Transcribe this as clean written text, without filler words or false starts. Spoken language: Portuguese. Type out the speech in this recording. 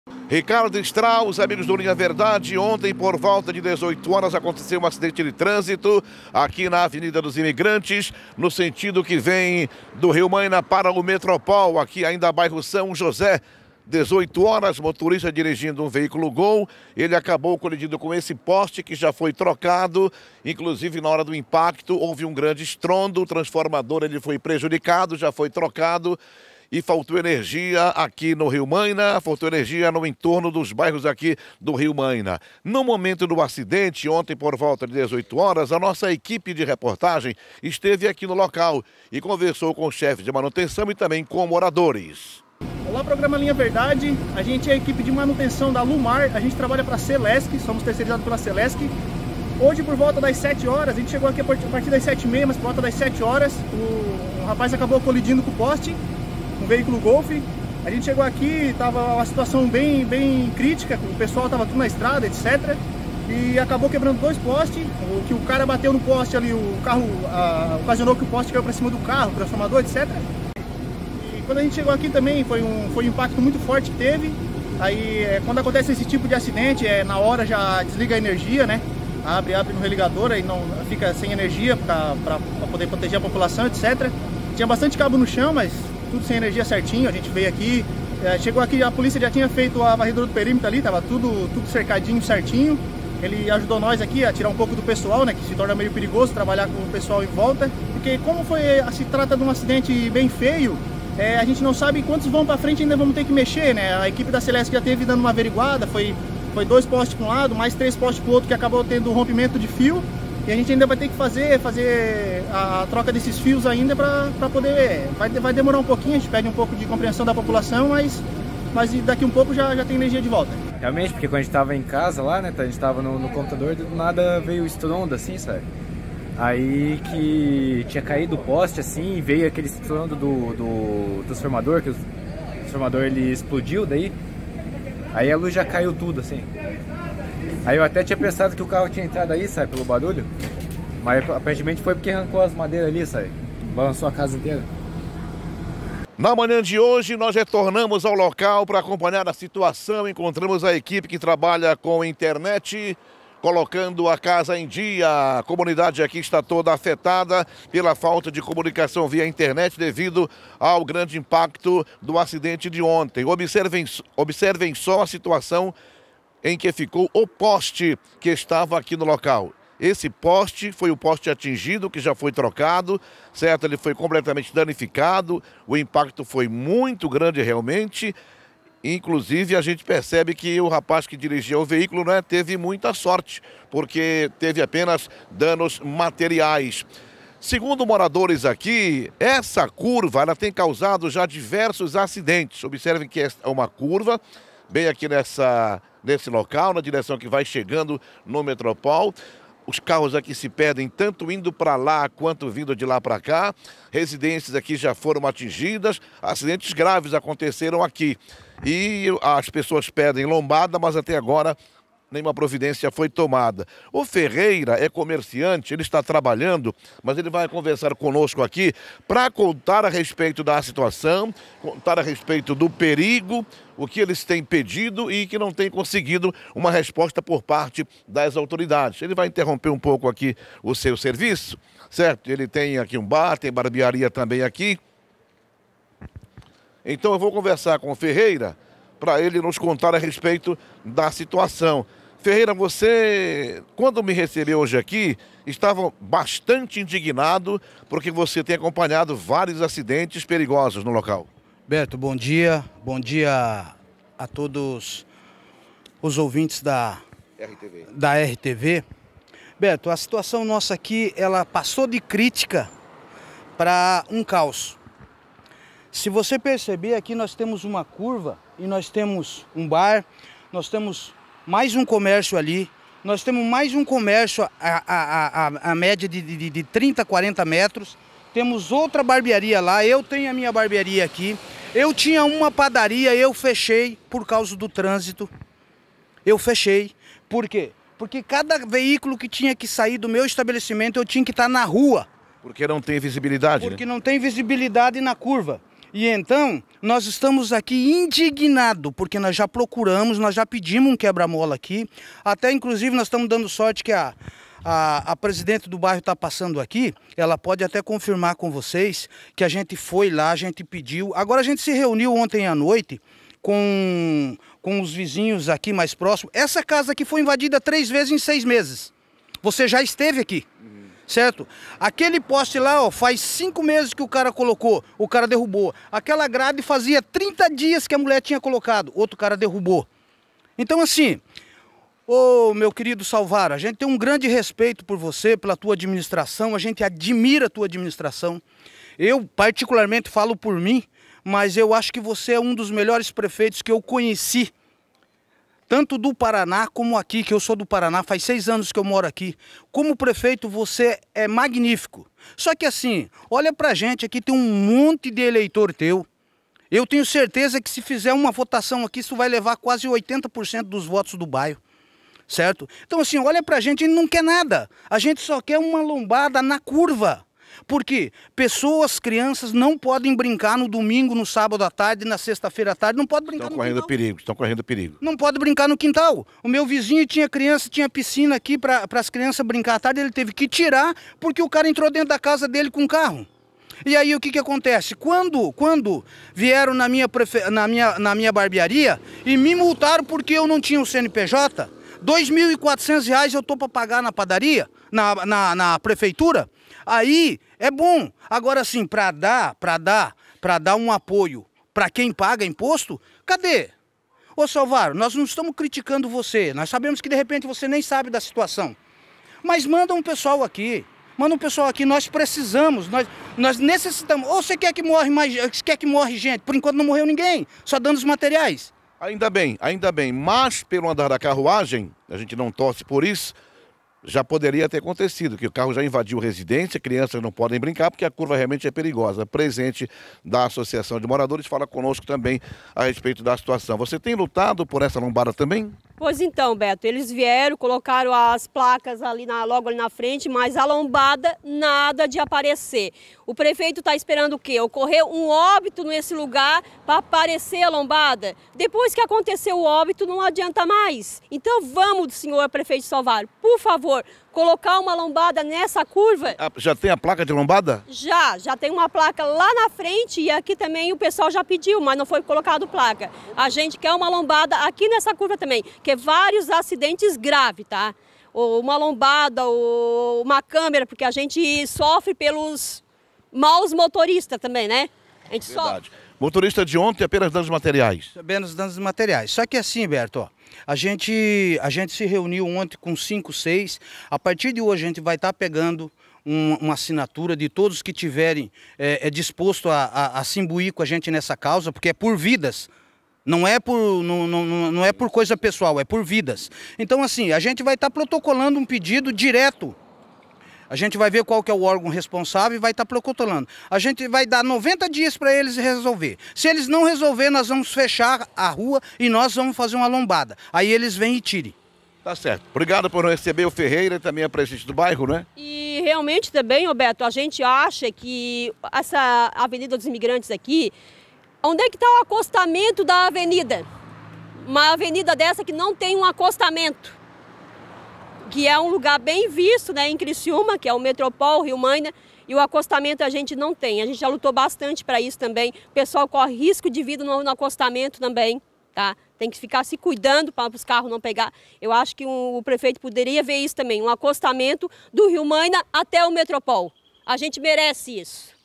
Ricardo Strauss, amigos do Linha Verdade, ontem por volta de 18 horas aconteceu um acidente de trânsito aqui na Avenida dos Imigrantes, no sentido que vem do Rio Maina para o Metropol, aqui ainda bairro São José. 18 horas, motorista dirigindo um veículo Gol, ele acabou colidindo com esse poste que já foi trocado, inclusive na hora do impacto houve um grande estrondo, o transformador ele foi prejudicado, já foi trocado. E faltou energia aqui no Rio Maina, faltou energia no entorno dos bairros aqui do Rio Maina. No momento do acidente, ontem por volta de 18 horas, a nossa equipe de reportagem esteve aqui no local e conversou com o chefe de manutenção e também com moradores. Olá, programa Linha Verdade, a gente é a equipe de manutenção da Lumar, a gente trabalha para a Celesc, somos terceirizados pela Celesc. Hoje por volta das 7 horas, a gente chegou aqui a partir das 7h30, mas por volta das 7 horas, o rapaz acabou colidindo com o poste. Um veículo Golf. A gente chegou aqui, estava uma situação bem crítica, o pessoal estava tudo na estrada, etc. E acabou quebrando dois postes, o cara bateu no poste ali, o carro ocasionou que o poste caiu para cima do carro, transformador, etc. E quando a gente chegou aqui também foi um impacto muito forte que teve. Aí quando acontece esse tipo de acidente, na hora já desliga a energia, né? Abre no religador, aí não fica sem energia para poder proteger a população, etc. Tinha bastante cabo no chão, mas tudo sem energia certinho. A gente veio aqui, chegou aqui, a polícia já tinha feito a varredura do perímetro ali, tava tudo cercadinho, certinho. Ele ajudou nós aqui a tirar um pouco do pessoal, né, que se torna meio perigoso trabalhar com o pessoal em volta, porque como se trata de um acidente bem feio, a gente não sabe quantos vão para frente, ainda vamos ter que mexer, né? A equipe da Celeste já teve dando uma averiguada, foi 2 postes para um lado, mais 3 postes para o outro, que acabou tendo um rompimento de fio. E a gente ainda vai ter que fazer a troca desses fios ainda para poder... Vai demorar um pouquinho, a gente pede um pouco de compreensão da população, mas daqui um pouco já tem energia de volta. Realmente, porque quando a gente estava em casa lá, né, a gente estava no computador, do nada veio o estrondo assim, sabe? Aí que tinha caído o poste assim, veio aquele estrondo do transformador, que o transformador ele explodiu daí. Aí a luz já caiu tudo assim. Aí eu até tinha pensado que o carro tinha entrado aí, sabe, pelo barulho. Mas aparentemente foi porque arrancou as madeiras ali, sabe? Balançou a casa inteira. Na manhã de hoje, nós retornamos ao local para acompanhar a situação. Encontramos a equipe que trabalha com internet, colocando a casa em dia. A comunidade aqui está toda afetada pela falta de comunicação via internet devido ao grande impacto do acidente de ontem. Observem só a situação em que ficou o poste que estava aqui no local. Esse poste foi o poste atingido, que já foi trocado, certo? Ele foi completamente danificado, o impacto foi muito grande realmente. Inclusive, a gente percebe que o rapaz que dirigia o veículo, né, teve muita sorte, porque teve apenas danos materiais. Segundo moradores aqui, essa curva ela tem causado já diversos acidentes. Observem que é uma curva bem aqui nesse local, na direção que vai chegando no Metropol. Os carros aqui se perdem tanto indo para lá quanto vindo de lá para cá. Residências aqui já foram atingidas, acidentes graves aconteceram aqui. E as pessoas perdem lombada, mas até agora nenhuma providência foi tomada. O Ferreira é comerciante, ele está trabalhando, mas ele vai conversar conosco aqui para contar a respeito da situação, contar a respeito do perigo, o que eles têm pedido e que não têm conseguido uma resposta por parte das autoridades. Ele vai interromper um pouco aqui o seu serviço, certo? Ele tem aqui um bar, tem barbearia também aqui. Então eu vou conversar com o Ferreira para ele nos contar a respeito da situação. Ferreira, você, quando me recebeu hoje aqui, estava bastante indignado porque você tem acompanhado vários acidentes perigosos no local. Beto, bom dia a todos os ouvintes da RTV. Beto, a situação nossa aqui, ela passou de crítica para um caos. Se você perceber, aqui nós temos uma curva e nós temos um bar, nós temos mais um comércio ali, nós temos mais um comércio a média de 30, 40 metros, temos outra barbearia lá, eu tenho a minha barbearia aqui, eu tinha uma padaria, eu fechei por causa do trânsito, eu fechei, por quê? Porque cada veículo que tinha que sair do meu estabelecimento eu tinha que estar na rua. Porque não tem visibilidade, Porque não tem visibilidade na curva. E então, nós estamos aqui indignados, porque nós já procuramos, nós já pedimos um quebra-mola aqui, até inclusive nós estamos dando sorte que a presidente do bairro está passando aqui, ela pode até confirmar com vocês que a gente foi lá, a gente pediu. Agora a gente se reuniu ontem à noite com os vizinhos aqui mais próximos. Essa casa aqui foi invadida 3 vezes em 6 meses. Você já esteve aqui, certo? Aquele poste lá, ó, faz 5 meses que o cara colocou, o cara derrubou. Aquela grade fazia 30 dias que a mulher tinha colocado, outro cara derrubou. Então assim, ô meu querido Salvaro, a gente tem um grande respeito por você, pela tua administração, a gente admira a tua administração. Eu particularmente falo por mim, mas eu acho que você é um dos melhores prefeitos que eu conheci, tanto do Paraná como aqui, que eu sou do Paraná, faz 6 anos que eu moro aqui. Como prefeito você é magnífico. Só que assim, olha pra gente, aqui tem um monte de eleitor teu. Eu tenho certeza que se fizer uma votação aqui, isso vai levar quase 80% dos votos do bairro. Certo? Então assim, olha pra gente, a gente não quer nada. A gente só quer uma lombada na curva. Porque pessoas, crianças não podem brincar no domingo, no sábado à tarde, na sexta-feira à tarde, não pode brincar no quintal. Estão correndo perigo. Não pode brincar no quintal. O meu vizinho tinha criança, tinha piscina aqui para as crianças brincar à tarde, ele teve que tirar porque o cara entrou dentro da casa dele com um carro. E aí o que acontece? Quando vieram na minha barbearia e me multaram porque eu não tinha o CNPJ, R$ 2.400 eu estou para pagar na padaria, na prefeitura. Aí é bom. Agora sim, para dar um apoio para quem paga imposto, cadê? Ô Salvaro, nós não estamos criticando você, nós sabemos que de repente você nem sabe da situação. Mas manda um pessoal aqui, nós precisamos, nós necessitamos. Ou você quer que morre gente? Por enquanto não morreu ninguém, só danos materiais. Ainda bem, mas pelo andar da carruagem, a gente não torce por isso, já poderia ter acontecido, que o carro já invadiu residência, crianças não podem brincar porque a curva realmente é perigosa. Presidente da Associação de Moradores fala conosco também a respeito da situação. Você tem lutado por essa lombada também? Pois então, Beto, eles vieram, colocaram as placas ali logo ali na frente, mas a lombada nada de aparecer. O prefeito está esperando o quê? Ocorreu um óbito nesse lugar para aparecer a lombada. Depois que aconteceu o óbito, não adianta mais. Então vamos, senhor prefeito Salvaro, por favor, colocar uma lombada nessa curva. Já tem a placa de lombada? Já tem uma placa lá na frente e aqui também o pessoal já pediu, mas não foi colocado placa. A gente quer uma lombada aqui nessa curva também, que é vários acidentes graves, tá? Ou uma lombada, ou uma câmera, porque a gente sofre pelos maus motoristas também, né? A gente sofre. Motorista de ontem, apenas danos materiais. Apenas danos materiais. Só que assim, Berto, ó, a gente se reuniu ontem com 5, 6. A partir de hoje a gente vai estar pegando uma assinatura de todos que tiverem disposto a se imbuir com a gente nessa causa, porque é por vidas. Não é por coisa pessoal, é por vidas. Então assim, a gente vai estar protocolando um pedido direto. A gente vai ver qual que é o órgão responsável e vai estar protocolando. A gente vai dar 90 dias para eles resolver. Se eles não resolver, nós vamos fechar a rua e nós vamos fazer uma lombada. Aí eles vêm e tirem. Tá certo. Obrigado por receber o Ferreira e também a presidente do bairro, né? E realmente também, Roberto, a gente acha que essa Avenida dos Imigrantes aqui, onde é que está o acostamento da avenida? Uma avenida dessa que não tem um acostamento, que é um lugar bem visto, né, em Criciúma, que é o Metropol, Rio Maina, e o acostamento a gente não tem. A gente já lutou bastante para isso também. O pessoal corre risco de vida no acostamento também, tá? Tem que ficar se cuidando para os carros não pegar. Eu acho que o prefeito poderia ver isso também, um acostamento do Rio Maina até o Metropol. A gente merece isso.